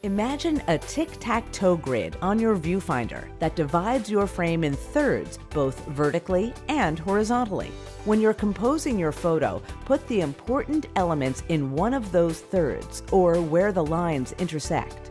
Imagine a tic-tac-toe grid on your viewfinder that divides your frame in thirds, both vertically and horizontally. When you're composing your photo, put the important elements in one of those thirds or where the lines intersect.